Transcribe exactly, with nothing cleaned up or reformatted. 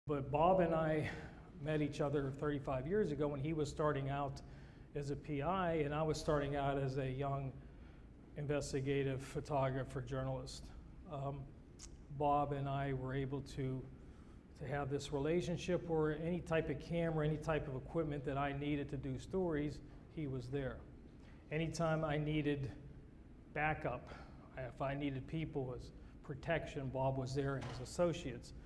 But Bob and I met each other thirty-five years ago when he was starting out as a P I and I was starting out as a young investigative photographer journalist. Um, Bob and I were able to, to have this relationship where any type of camera, any type of equipment that I needed to do stories, he was there. Anytime I needed backup, if I needed people as protection, Bob was there and his associates.